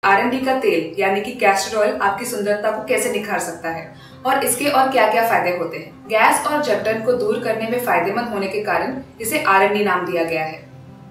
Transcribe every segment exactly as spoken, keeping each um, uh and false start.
Are N D का तेल यानी कि कैस्टर ऑयल आपकी सुंदरता को कैसे निखार सकता है और इसके और क्या क्या फायदे होते हैं। गैस और जगटन को दूर करने में फायदेमंद होने के कारण इसे आर एन डी नाम दिया गया है।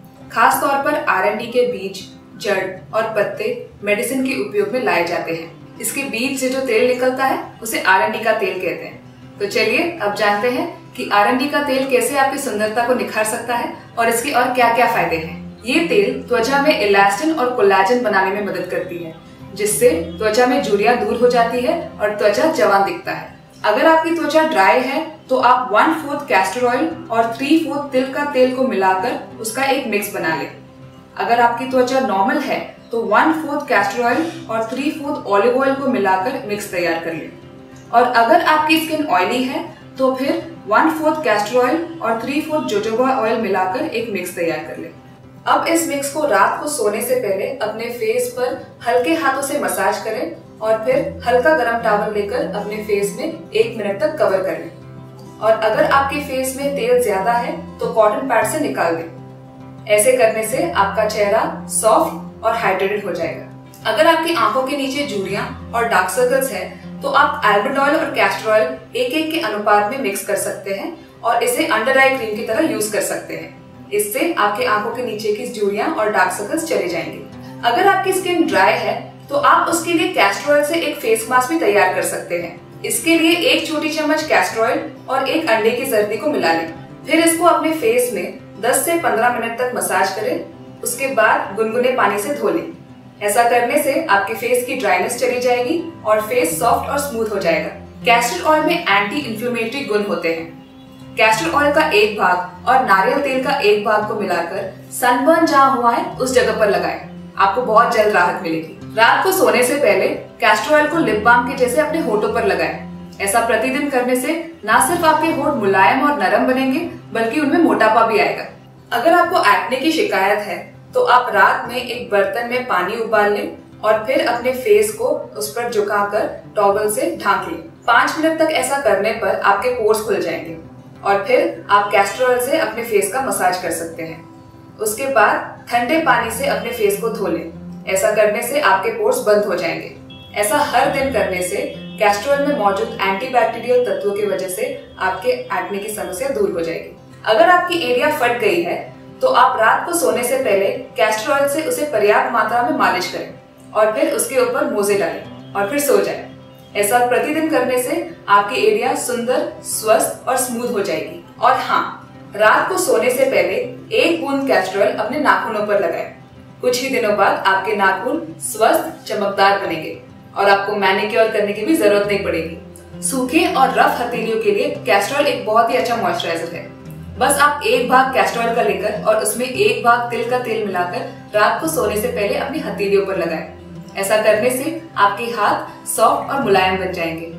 खास तौर पर आर एन डी के बीज, जड़ और पत्ते मेडिसिन के उपयोग में लाए जाते हैं। इसके बीज से जो तेल निकलता है उसे आर एन डी का तेल कहते हैं। तो चलिए अब जानते हैं कि आर एन डी का तेल कैसे आपकी सुंदरता को निखार सकता है और इसके और क्या क्या फायदे हैं। ये तेल त्वचा में इलास्टिन और कोलाजन बनाने में मदद करती है, जिससे त्वचा में झुर्रियां दूर हो जाती है और त्वचा जवान दिखता है। अगर आपकी त्वचा ड्राई है तो आप वन फोर्थ कैस्टर ऑयल और थ्री फोर्थ तिल का तेल को मिलाकर उसका एक मिक्स बना लें। अगर आपकी त्वचा नॉर्मल है तो वन फोर्थ कैस्टर ऑयल और थ्री फोर्थ ऑलिव ऑयल को मिलाकर मिक्स तैयार कर लें। और अगर आपकी स्किन ऑयली है तो फिर वन फोर्थ कैस्टर ऑयल और थ्री फोर्थ जोजोबा ऑयल मिलाकर एक मिक्स तैयार कर लें। अब इस मिक्स को रात को सोने से पहले अपने फेस पर हल्के हाथों से मसाज करें और फिर हल्का गर्म टॉवल लेकर अपने फेस में एक मिनट तक कवर कर लें। और अगर आपके फेस में तेल ज्यादा है तो कॉटन पैड से निकाल दें। ऐसे करने से आपका चेहरा सॉफ्ट और हाइड्रेटेड हो जाएगा। अगर आपकी आंखों के नीचे झुर्रियां और डार्क सर्कल्स है तो आप आलमंड ऑयल और कैस्टर ऑयल एक एक के अनुपात में मिक्स कर सकते हैं और इसे अंडर आई क्रीम की तरह यूज कर सकते हैं। इससे आपके आंखों के नीचे की झुर्रियां और डार्क सर्कल्स चले जाएंगे। अगर आपकी स्किन ड्राई है तो आप उसके लिए कैस्टर ऑयल से एक फेस मास्क भी तैयार कर सकते हैं। इसके लिए एक छोटी चम्मच कैस्टर ऑयल और एक अंडे की जर्दी को मिला लें। फिर इसको अपने फेस में दस से पंद्रह मिनट तक मसाज करें। उसके बाद गुनगुने पानी से धो लें। ऐसा करने से आपके फेस की ड्राइनेस चली जाएगी और फेस सॉफ्ट और स्मूथ हो जाएगा। कैस्टर ऑयल में एंटी इंफ्लेमेटरी गुण होते हैं। कैस्टर ऑयल का एक भाग और नारियल तेल का एक भाग को मिलाकर सनबर्न जहाँ हुआ है उस जगह पर लगाएं। आपको बहुत जल्द राहत मिलेगी। रात को सोने से पहले कैस्टर ऑयल को लिप बाम के जैसे अपने होठों पर लगाएं। ऐसा प्रतिदिन करने से न सिर्फ आपके होठ मुलायम और नरम बनेंगे बल्कि उनमें मोटापा भी आएगा। अगर आपको एक्ने की शिकायत है तो आप रात में एक बर्तन में पानी उबाल लें और फिर अपने फेस को उस पर झुकाकर टॉवल से ढांक लें। पाँच मिनट तक ऐसा करने पर आपके पोर्स खुल जाएंगे और फिर आप कैस्टर ऑयल से अपने फेस का मसाज कर सकते हैं। उसके बाद ठंडे पानी से अपने फेस को धो लें। ऐसा करने से आपके पोर्स बंद हो जाएंगे। ऐसा हर दिन करने से कैस्टर ऑयल में मौजूद एंटीबैक्टीरियल तत्वों की वजह से आपके एक्ने की समस्या दूर हो जाएगी। अगर आपकी एरिया फट गई है तो आप रात को सोने से पहले कैस्टर ऑयल से उसे पर्याप्त मात्रा में मालिश करें और फिर उसके ऊपर मोजे डालें और फिर सो जाएं। ऐसा प्रतिदिन करने से आपकी एरिया सुंदर, स्वस्थ और स्मूथ हो जाएगी। और हाँ, रात को सोने से पहले एक बूंद कैस्टर ऑयल अपने नाखूनों पर लगाएं। कुछ ही दिनों बाद आपके नाखून स्वस्थ, चमकदार बनेंगे और आपको मैनिक्योर करने की भी जरूरत नहीं पड़ेगी। सूखे और रफ हथेलियों के लिए कैस्टर ऑयल एक बहुत ही अच्छा मॉइस्चराइजर है। बस आप एक भाग कैस्टर ऑयल का लेकर और उसमें एक भाग तिल का तेल मिलाकर रात को सोने से पहले अपनी हथेलियों पर लगाएं। ऐसा करने से आपके हाथ सॉफ्ट और मुलायम बन जाएंगे।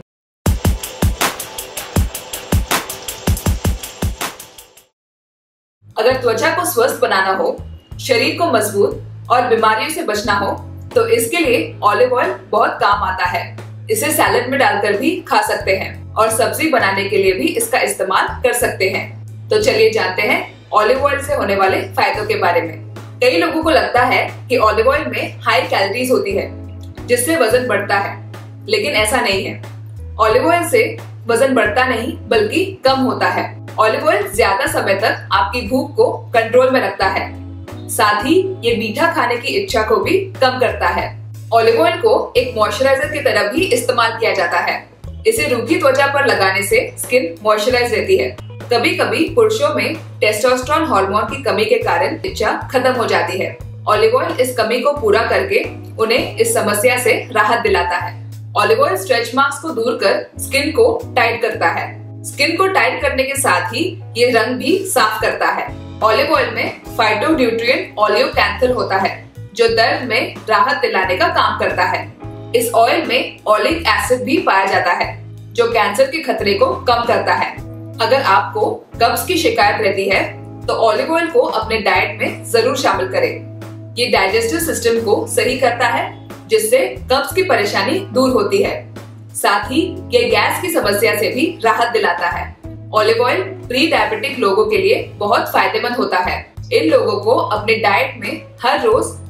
अगर त्वचा को स्वस्थ बनाना हो, शरीर को मजबूत और बीमारियों से बचना हो तो इसके लिए ऑलिव ऑयल बहुत काम आता है। इसे सैलेड में डालकर भी खा सकते हैं और सब्जी बनाने के लिए भी इसका इस्तेमाल कर सकते हैं। तो चलिए जानते हैं ऑलिव ऑयल से होने वाले फायदों के बारे में। कई लोगों को लगता है कि ऑलिव ऑयल में हाई कैलोरीज होती है जिससे वजन बढ़ता है, लेकिन ऐसा नहीं है। ऑलिव ऑयल से वजन बढ़ता नहीं बल्कि कम होता है। ऑलिव ऑयल ज्यादा समय तक आपकी भूख को कंट्रोल में रखता है। साथ ही ये मीठा खाने की इच्छा को भी कम करता है। ऑलिव ऑयल को एक मॉइस्चराइजर की तरह भी इस्तेमाल किया जाता है। इसे रूखी त्वचा पर लगाने से स्किन मॉइस्चराइज रहती है। कभी कभी पुरुषों में टेस्टोस्टेरोन हार्मोन की कमी के कारण इच्छा खत्म हो जाती है। ऑलिव ऑयल इस कमी को पूरा करके उन्हें इस समस्या से राहत दिलाता है। ऑलिव ऑयल स्ट्रेच मार्क्स को दूर कर स्किन को टाइट करता है। स्किन को टाइट करने के साथ ही ये रंग भी साफ करता है। ऑलिव ऑयल में फाइटोन्यूट्रिएंट ओलियोकैंथल होता है जो दर्द में राहत दिलाने का काम करता है। इस ऑयल में ओलिक एसिड भी पाया जाता है जो कैंसर के खतरे को कम करता है। अगर आपको कब्ज की शिकायत रहती है तो ऑलिव ऑयल को अपने डाइट में जरूर शामिल करें। ये डाइजेस्टिव सिस्टम को सही करता है जिससे कब्ज की परेशानी दूर होती है। साथ ही ये गैस की समस्या से भी राहत दिलाता है। ऑलिव ऑयल प्री डायबिटिक लोगों के लिए बहुत फायदेमंद होता है। इन लोगों को अपने डाइट में हर रोज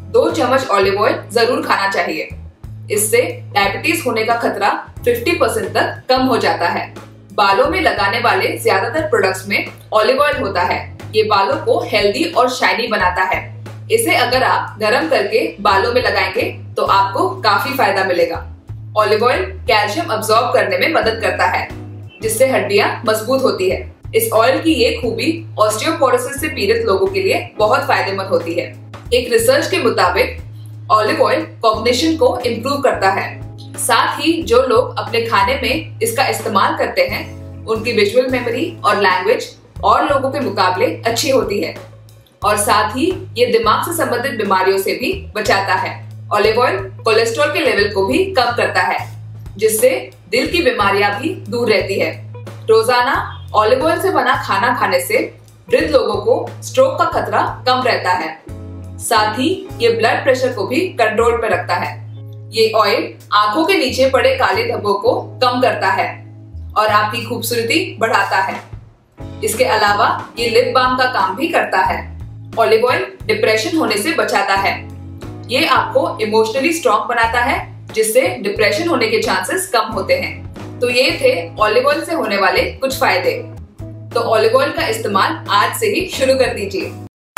दो चम्मच ऑलिव ऑयल जरूर खाना चाहिए। इससे डायबिटीज होने का खतरा पचास परसेंट तक कम हो जाता है। बालों में लगाने वाले ज्यादातर प्रोडक्ट्स में ऑलिव ऑयल होता है। ये बालों को हेल्दी और शाइनी बनाता है। इसे अगर आप गर्म करके बालों में लगाएंगे तो आपको काफी फायदा मिलेगा। ऑलिव ऑयल कैल्शियम अब्सॉर्ब करने में मदद करता है, जिससे हड्डियां मजबूत होती है। इस ऑयल की ये खूबी ऑस्टियोपोरोसिस से पीड़ित लोगों के लिए बहुत फायदेमंद होती है। एक रिसर्च के मुताबिक ऑलिव ऑयल कॉग्निशन को इम्प्रूव करता है। साथ ही जो लोग अपने खाने में इसका इस्तेमाल करते हैं उनकी विजुअल मेमोरी और लैंग्वेज और लोगों के मुकाबले अच्छी होती है। और साथ ही ये दिमाग से संबंधित बीमारियों से भी बचाता है। ऑलिव ऑयल कोलेस्ट्रॉल के लेवल को भी कम करता है, जिससे दिल की बीमारियां भी दूर रहती है। रोजाना ऑलिव ऑयल से बना खाना खाने से वृद्ध लोगों को स्ट्रोक का खतरा कम रहता है। साथ ही ये ब्लड प्रेशर को भी कंट्रोल पर रखता है। ये ऑयल आंखों के नीचे पड़े काले धब्बों को कम करता है और आपकी खूबसूरती बढ़ाता है। इसके अलावा ये लिप बाम का काम भी करता है। ऑलिव ऑयल डिप्रेशन होने से बचाता है। ये आपको इमोशनली स्ट्रॉन्ग बनाता है, जिससे डिप्रेशन होने के चांसेस कम होते हैं। तो ये थे ऑलिव ऑयल से होने वाले कुछ फायदे। तो ऑलिव ऑयल का इस्तेमाल आज से ही शुरू कर दीजिए।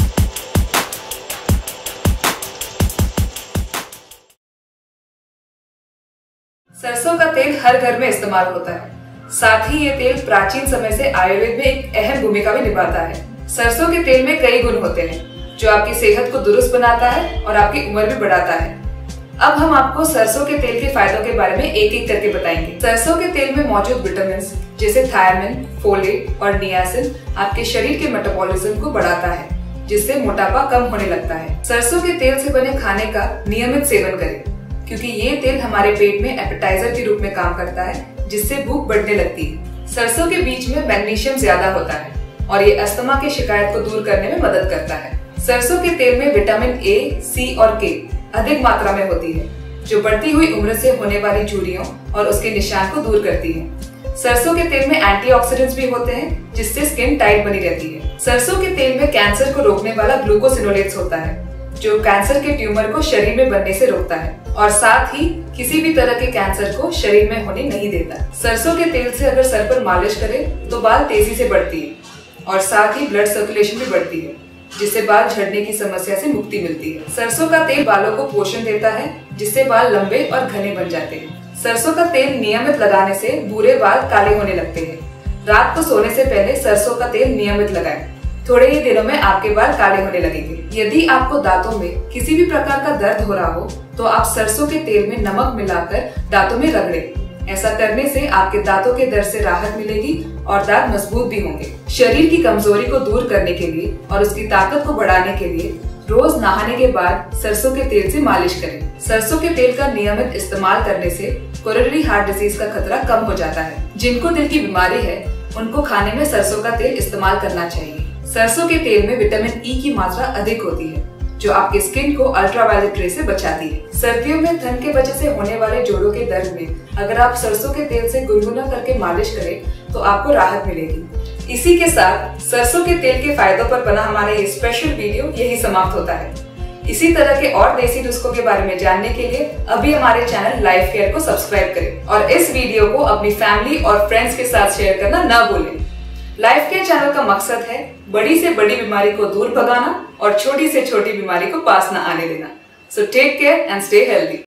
सरसों का तेल हर घर में इस्तेमाल होता है। साथ ही ये तेल प्राचीन समय से आयुर्वेद में एक अहम भूमिका भी निभाता है। सरसों के तेल में कई गुण होते हैं जो आपकी सेहत को दुरुस्त बनाता है और आपकी उम्र भी बढ़ाता है। अब हम आपको सरसों के तेल के फायदों के बारे में एक एक करके बताएंगे। सरसों के तेल में मौजूद विटामिन जैसे थायमिन, फोलेट और नियासिन आपके शरीर के मेटाबॉलिज्म को बढ़ाता है, जिससे मोटापा कम होने लगता है। सरसों के तेल से बने खाने का नियमित सेवन करें, क्योंकि ये तेल हमारे पेट में एपेटाइजर के रूप में काम करता है, जिससे भूख बढ़ने लगती है। सरसों के बीज में मैग्नीशियम ज्यादा होता है और ये अस्थमा की शिकायत को दूर करने में मदद करता है। सरसों के तेल में विटामिन ए, सी और के अधिक मात्रा में होती है, जो बढ़ती हुई उम्र से होने वाली झुर्रियों और उसके निशान को दूर करती है। सरसों के तेल में एंटीऑक्सीडेंट्स भी होते हैं, जिससे स्किन टाइट बनी रहती है। सरसों के तेल में कैंसर को रोकने वाला ग्लूकोसिनोलेट्स होता है, जो कैंसर के ट्यूमर को शरीर में बनने से रोकता है और साथ ही किसी भी तरह के कैंसर को शरीर में होने नहीं देता। सरसों के तेल से अगर सर पर मालिश करें तो बाल तेजी से बढ़ती है और साथ ही ब्लड सर्कुलेशन भी बढ़ती है, जिससे बाल झड़ने की समस्या से मुक्ति मिलती है। सरसों का तेल बालों को पोषण देता है, जिससे बाल लंबे और घने बन जाते हैं। सरसों का तेल नियमित लगाने से भूरे बाल काले होने लगते हैं। रात को सोने से पहले सरसों का तेल नियमित लगाएं। थोड़े ही दिनों में आपके बाल काले होने लगेंगे। यदि आपको दांतों में किसी भी प्रकार का दर्द हो रहा हो तो आप सरसों के तेल में नमक मिलाकर दांतों में रगड़ें। ऐसा करने से आपके दांतों के दर्द से राहत मिलेगी और दांत मजबूत भी होंगे। शरीर की कमजोरी को दूर करने के लिए और उसकी ताकत को बढ़ाने के लिए रोज नहाने के बाद सरसों के तेल से मालिश करें। सरसों के तेल का नियमित इस्तेमाल करने से कोरोनरी हार्ट डिजीज का खतरा कम हो जाता है। जिनको दिल की बीमारी है उनको खाने में सरसों का तेल इस्तेमाल करना चाहिए। सरसों के तेल में विटामिन ई की मात्रा अधिक होती है, जो आपके स्किन को अल्ट्रावायलेट रे से बचाती है। सर्दियों में ठंड के वजह से होने वाले जोड़ों के दर्द में अगर आप सरसों के तेल से गुनगुना करके मालिश करें तो आपको राहत मिलेगी। इसी के साथ सरसों के तेल के फायदों पर बना हमारा ये स्पेशल वीडियो यही समाप्त होता है। इसी तरह के और देसी नुस्खों के बारे में जानने के लिए अभी हमारे चैनल लाइफ केयर को सब्सक्राइब करें और इस वीडियो को अपनी फैमिली और फ्रेंड्स के साथ शेयर करना न भूलें। लाइफ केयर चैनल का मकसद है बड़ी से बड़ी बीमारी को दूर भगाना और छोटी से छोटी बीमारी को पास न आने देना। So take care and stay healthy.